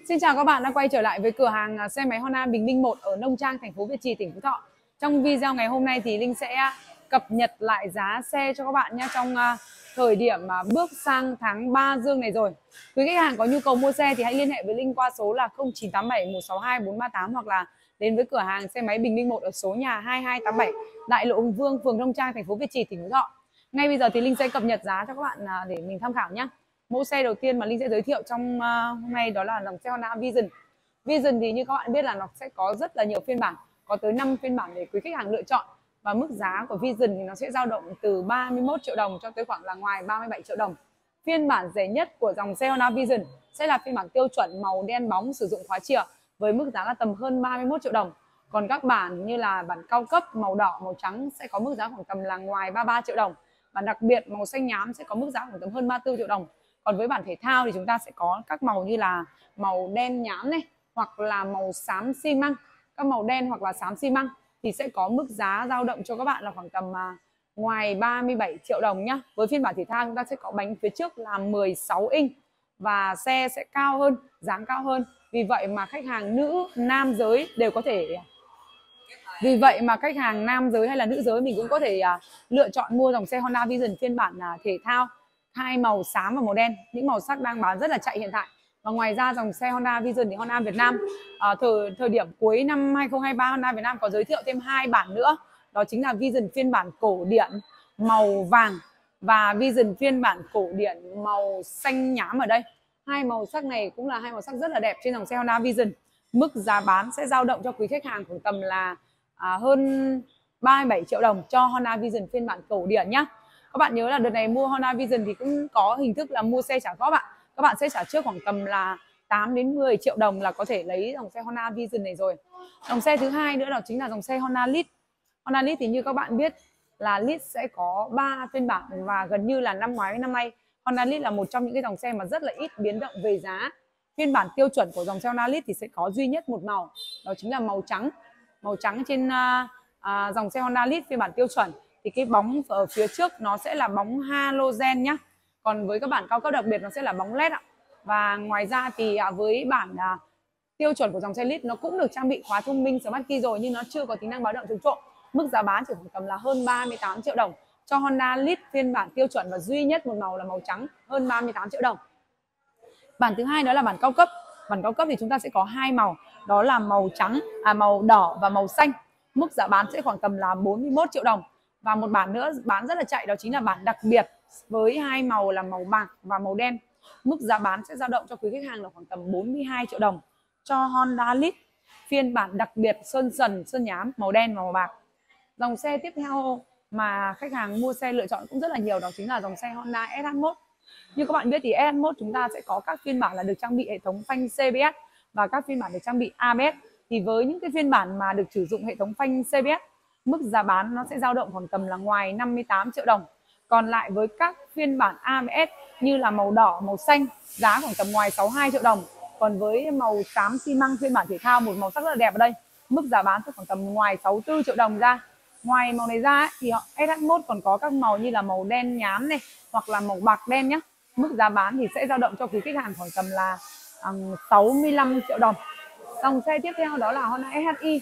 Xin chào các bạn đã quay trở lại với cửa hàng xe máy Honda Bình Minh 1 ở Nông Trang, thành phố Việt Trì, tỉnh Phú Thọ. Trong video ngày hôm nay thì Linh sẽ cập nhật lại giá xe cho các bạn nhé, trong thời điểm mà bước sang tháng 3 dương này rồi. Quý khách hàng có nhu cầu mua xe thì hãy liên hệ với Linh qua số là 0987 162 438 hoặc là đến với cửa hàng xe máy Bình Minh 1 ở số nhà 2287 Đại lộ Hùng Vương, phường Nông Trang, thành phố Việt Trì, tỉnh Phú Thọ. Ngay bây giờ thì Linh sẽ cập nhật giá cho các bạn để mình tham khảo nhé. Mẫu xe đầu tiên mà Linh sẽ giới thiệu trong hôm nay đó là dòng xe Honda Vision. Vision thì như các bạn biết là nó sẽ có rất là nhiều phiên bản, có tới 5 phiên bản để quý khách hàng lựa chọn. Và mức giá của Vision thì nó sẽ dao động từ 31 triệu đồng cho tới khoảng là ngoài 37 triệu đồng. Phiên bản rẻ nhất của dòng xe Honda Vision sẽ là phiên bản tiêu chuẩn màu đen bóng sử dụng khóa chìa với mức giá là tầm hơn 31 triệu đồng. Còn các bản như là bản cao cấp màu đỏ, màu trắng sẽ có mức giá khoảng tầm là ngoài 33 triệu đồng. Bản đặc biệt màu xanh nhám sẽ có mức giá khoảng tầm hơn 34 triệu đồng. Còn với bản thể thao thì chúng ta sẽ có các màu như là màu đen nhám này, hoặc là màu xám xi măng. Các màu đen hoặc là xám xi măng thì sẽ có mức giá dao động cho các bạn là khoảng tầm ngoài 37 triệu đồng nhá. Với phiên bản thể thao chúng ta sẽ có bánh phía trước là 16 inch và xe sẽ cao hơn, dáng cao hơn. Vì vậy mà khách hàng nữ, nam giới đều có thể khách hàng nam giới hay là nữ giới mình cũng có thể lựa chọn mua dòng xe Honda Vision phiên bản thể thao, hai màu xám và màu đen, những màu sắc đang bán rất là chạy hiện tại. Và ngoài ra dòng xe Honda Vision thì Honda Việt Nam thời điểm cuối năm 2023 Honda Việt Nam có giới thiệu thêm 2 bản nữa, đó chính là Vision phiên bản cổ điển màu vàng và Vision phiên bản cổ điển màu xanh nhám. Ở đây hai màu sắc này cũng là hai màu sắc rất là đẹp trên dòng xe Honda Vision. Mức giá bán sẽ dao động cho quý khách hàng khoảng tầm là hơn 37 triệu đồng cho Honda Vision phiên bản cổ điển nhé. Các bạn nhớ là đợt này mua Honda Vision thì cũng có hình thức là mua xe trả góp ạ. Các bạn sẽ trả trước khoảng tầm là 8 đến 10 triệu đồng là có thể lấy dòng xe Honda Vision này rồi. Dòng xe thứ hai nữa đó chính là dòng xe Honda Lead. Honda Lead thì như các bạn biết là Lead sẽ có 3 phiên bản và gần như là năm ngoái với năm nay Honda Lead là một trong những cái dòng xe mà rất là ít biến động về giá. Phiên bản tiêu chuẩn của dòng xe Honda Lead thì sẽ có duy nhất một màu, đó chính là màu trắng. Màu trắng trên dòng xe Honda Lead phiên bản tiêu chuẩn thì cái bóng ở phía trước nó sẽ là bóng halogen nhá. Còn với các bản cao cấp đặc biệt nó sẽ là bóng led ạ. Và ngoài ra thì với bản tiêu chuẩn của dòng xe Lead nó cũng được trang bị khóa thông minh Smart Key rồi, nhưng nó chưa có tính năng báo động chống trộm. Mức giá bán chỉ khoảng tầm là hơn 38 triệu đồng cho Honda Lead phiên bản tiêu chuẩn và duy nhất một màu là màu trắng, hơn 38 triệu đồng. Bản thứ hai đó là bản cao cấp. Bản cao cấp thì chúng ta sẽ có hai màu, đó là màu trắng, màu đỏ và màu xanh. Mức giá bán sẽ khoảng tầm là 41 triệu đồng. Và một bản nữa bán rất là chạy đó chính là bản đặc biệt với hai màu là màu bạc và màu đen. Mức giá bán sẽ dao động cho quý khách hàng là khoảng tầm 42 triệu đồng cho Honda Lead phiên bản đặc biệt sơn sần, sơn nhám, màu đen và màu bạc. Dòng xe tiếp theo mà khách hàng mua xe lựa chọn cũng rất là nhiều, đó chính là dòng xe Honda SH1. Như các bạn biết thì SH1 chúng ta sẽ có các phiên bản là được trang bị hệ thống phanh CBS và các phiên bản được trang bị ABS. Thì với những cái phiên bản mà được sử dụng hệ thống phanh CBS, mức giá bán nó sẽ dao động khoảng tầm là ngoài 58 triệu đồng. Còn lại với các phiên bản ABS như là màu đỏ, màu xanh, giá khoảng tầm ngoài 62 triệu đồng. Còn với màu xám xi măng phiên bản thể thao, một màu sắc rất là đẹp ở đây, mức giá bán sẽ khoảng tầm ngoài 64 triệu đồng ra. Ngoài màu này ra thì SH1 còn có các màu như là màu đen nhám này hoặc là màu bạc đen nhé. Mức giá bán thì sẽ dao động cho quý khách hàng khoảng tầm là 65 triệu đồng. Dòng xe tiếp theo đó là Honda SHI.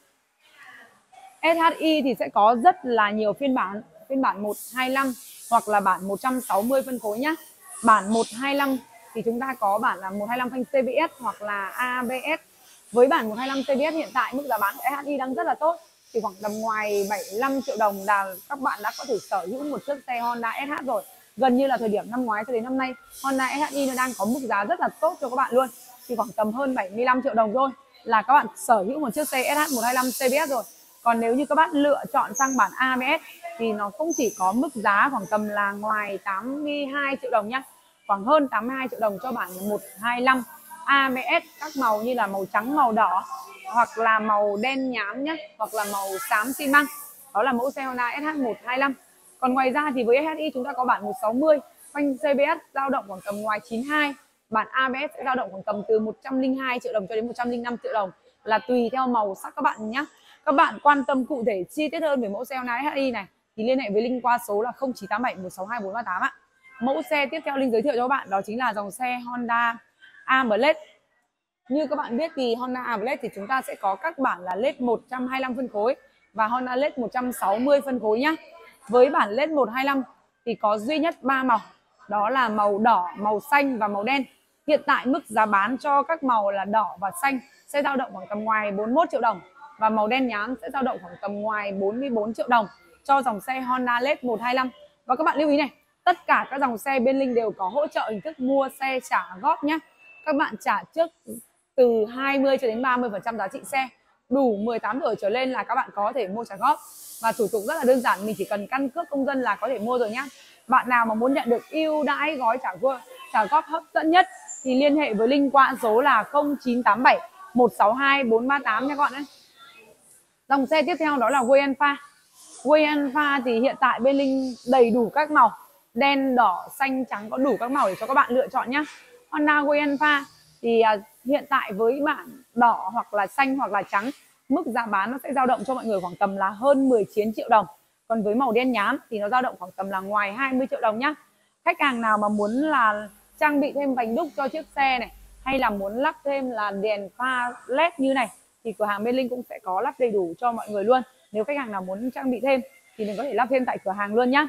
SHI thì sẽ có rất là nhiều phiên bản 125 hoặc là bản 160 phân khối nhé. Bản 125 thì chúng ta có bản là 125 phanh CBS hoặc là ABS. Với bản 125 CBS hiện tại mức giá bán của SHI đang rất là tốt, thì khoảng tầm ngoài 75 triệu đồng là các bạn đã có thể sở hữu một chiếc xe Honda SH rồi. Gần như là thời điểm năm ngoái cho đến năm nay Honda SHI nó đang có mức giá rất là tốt cho các bạn luôn, thì khoảng tầm hơn 75 triệu đồng thôi là các bạn sở hữu một chiếc xe SH 125 CBS rồi. Còn nếu như các bạn lựa chọn sang bản ABS thì nó cũng chỉ có mức giá khoảng tầm là ngoài 82 triệu đồng nhá, khoảng hơn 82 triệu đồng cho bản 125 ABS, các màu như là màu trắng, màu đỏ hoặc là màu đen nhám nhé, hoặc là màu xám xi măng. Đó là mẫu xe Honda SH125. Còn ngoài ra thì với SHI chúng ta có bản 160 phanh CBS dao động khoảng tầm ngoài 92, bản ABS sẽ dao động khoảng tầm từ 102 triệu đồng cho đến 105 triệu đồng, là tùy theo màu sắc các bạn nhé. Các bạn quan tâm cụ thể chi tiết hơn về mẫu xe Honda SHI này thì liên hệ với Linh qua số là 0987 162 438 ạ. Mẫu xe tiếp theo Linh giới thiệu cho các bạn đó chính là dòng xe Honda Amplet. Như các bạn biết thì Honda Ablade thì chúng ta sẽ có các bản là LED 125 phân khối và Honda LED 160 phân khối nhá. Với bản LED 125 thì có duy nhất 3 màu, đó là màu đỏ, màu xanh và màu đen. Hiện tại mức giá bán cho các màu là đỏ và xanh sẽ dao động khoảng tầm ngoài 41 triệu đồng và màu đen nhám sẽ dao động khoảng tầm ngoài 44 triệu đồng cho dòng xe Honda LED 125. Và các bạn lưu ý này, tất cả các dòng xe bên Linh đều có hỗ trợ hình thức mua xe trả góp nhé. Các bạn trả trước từ 20 cho đến 30% giá trị xe. Đủ 18 tuổi trở lên là các bạn có thể mua trả góp. Và thủ tục rất là đơn giản, mình chỉ cần căn cước công dân là có thể mua rồi nhá. Bạn nào mà muốn nhận được ưu đãi gói trả góp hấp dẫn nhất thì liên hệ với Linh qua số là 0987 162 438 nha các bạn ấy. Dòng xe tiếp theo đó là Way Alpha. Way Alpha thì hiện tại bên Linh đầy đủ các màu, đen, đỏ, xanh, trắng, có đủ các màu để cho các bạn lựa chọn nhé. Honda Way Alpha thì hiện tại với bản đỏ hoặc là xanh hoặc là trắng, mức giá bán nó sẽ dao động cho mọi người khoảng tầm là hơn 19 triệu đồng. Còn với màu đen nhám thì nó dao động khoảng tầm là ngoài 20 triệu đồng nhá. Khách hàng nào mà muốn là trang bị thêm vành đúc cho chiếc xe này, hay là muốn lắp thêm là đèn pha LED như này, thì cửa hàng bên Linh cũng sẽ có lắp đầy đủ cho mọi người luôn. Nếu khách hàng nào muốn trang bị thêm thì mình có thể lắp thêm tại cửa hàng luôn nhá.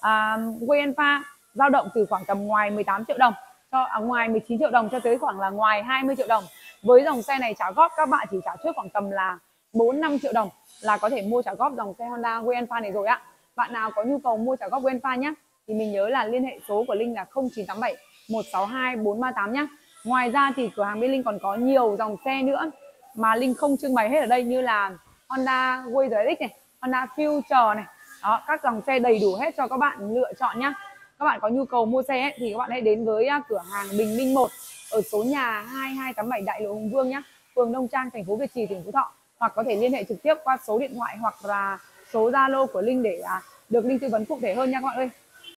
Way Alpha dao động từ khoảng tầm ngoài 18 triệu đồng ngoài 19 triệu đồng cho tới khoảng là ngoài 20 triệu đồng. Với dòng xe này trả góp các bạn chỉ trả trước khoảng tầm là 4-5 triệu đồng là có thể mua trả góp dòng xe Honda Way Alpha này rồi ạ. Bạn nào có nhu cầu mua trả góp Way Alpha nhé thì mình nhớ là liên hệ số của Linh là 0987 162 438 nhé. Ngoài ra thì cửa hàng bên Linh còn có nhiều dòng xe nữa mà Linh không trưng bày hết ở đây, như là Honda Way RX này, Honda Future này. Đó, các dòng xe đầy đủ hết cho các bạn lựa chọn nhé. Các bạn có nhu cầu mua xe ấy, thì các bạn hãy đến với cửa hàng Bình Minh 1 ở số nhà 2287 Đại lộ Hùng Vương nhé, phường Nông Trang, thành phố Việt Trì, tỉnh Phú Thọ, hoặc có thể liên hệ trực tiếp qua số điện thoại hoặc là số Zalo của Linh để được Linh tư vấn cụ thể hơn nha các bạn ơi.